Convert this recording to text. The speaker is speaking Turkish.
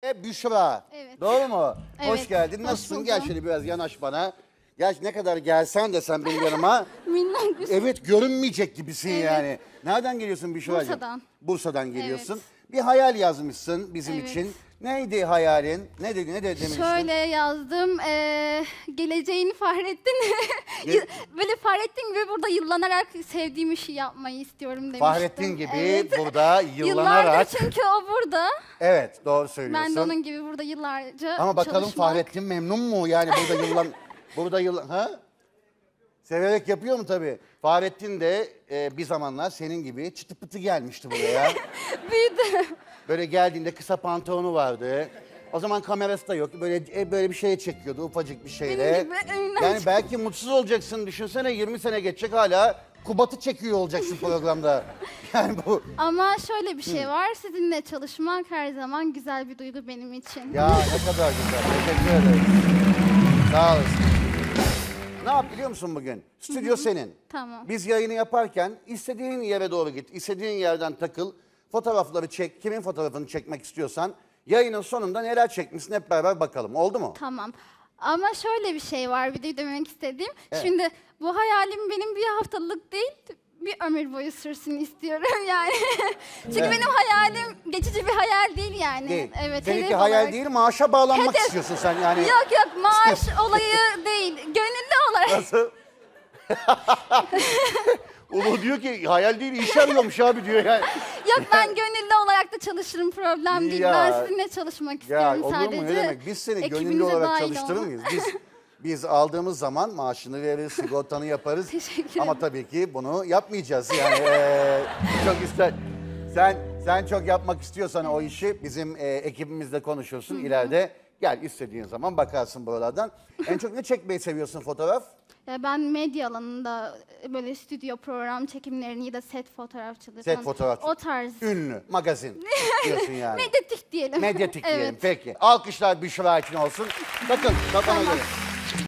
ve Büşra. Evet. Doğru mu? Evet, Hoş geldin. hoş Nasılsın? Gel buldum. şöyle biraz yanaş bana. Gel ne kadar gelsen de sen benim yanıma. Minnak bir şey. Evet, görünmeyecek gibisin Evet. yani. Nereden geliyorsun Büşra'cığım? Bursa'dan. Bursa'dan geliyorsun. Evet. Bir hayal yazmışsın bizim Evet. için. Neydi hayalin? Ne demiştin? Şöyle yazdım, geleceğini Fahrettin, böyle Fahrettin gibi burada yıllanarak sevdiğim işi yapmayı istiyorum demiştim. Fahrettin gibi Evet. burada yıllanarak. Yıllardır çünkü o burada. Evet, doğru söylüyorsun. Ben de onun gibi burada yıllarca Ama bakalım çalışmak. Fahrettin memnun mu? Yani burada ha? Severek yapıyor mu tabii? Fahrettin de bir zamanlar senin gibi çıtı pıtı gelmişti buraya. Büyüdü. Böyle geldiğinde kısa pantolonu vardı. O zaman kamerası da yok. Böyle bir şeye çekiyordu, ufacık bir şeyle. Benim gibi evimden Yani belki mutsuz olacaksın. Düşünsene 20 sene geçecek hala Kubat'ı çekiyor olacaksın programda. Yani bu... Ama şöyle bir şey var, sizinle çalışmak her zaman güzel bir duygu benim için. Ya ne kadar güzel. Teşekkür ederim. Sağ olasın. Ne yap biliyor musun bugün? Stüdyo senin. Tamam. Biz yayını yaparken istediğin yere doğru git. İstediğin yerden takıl. Fotoğrafları çek. Kimin fotoğrafını çekmek istiyorsan. Yayının sonunda neler çekmişsin hep beraber bakalım. Oldu mu? Tamam. Ama şöyle bir şey var bir de demek istediğim. Evet. Şimdi bu hayalim benim bir haftalık değil, bir ömür boyu sürsün istiyorum yani. Çünkü Evet. benim hayalim geçici bir hayal değil yani. Değil. Evet. Seninki hedef hayal olarak. değil, maaşa bağlanmak Hedef. istiyorsun sen yani. Yok maaş olayı değil, gönüllü olarak. Nasıl? Ulu diyor ki hayal değil, iş arıyormuş abi diyor yani. Yok ben gönüllü olarak da çalışırım, problem değil. Ya. Ben sizinle çalışmak istiyorum olur sadece. mu ne demek? Biz seni gönüllü Ekibinize olarak dahil çalıştırır olmak. mıyız? Biz aldığımız zaman maaşını veririz, sigortanı yaparız. Teşekkür Ama ederim. tabii ki bunu yapmayacağız yani. Çok ister. Sen çok yapmak istiyorsan o işi bizim ekibimizle konuşursun. İleride gel istediğin zaman bakarsın buralardan. En çok ne çekmeyi seviyorsun fotoğraf? Ben medya alanında böyle stüdyo program çekimlerini ya da set fotoğrafçılığı Set falan, fotoğrafçı. o tarz. Ünlü, magazin diyorsun yani. Medyatik diyelim. Medyatik Evet. diyelim. Peki. Alkışlar Büşra için olsun. Bakın kafana Tamam. göre.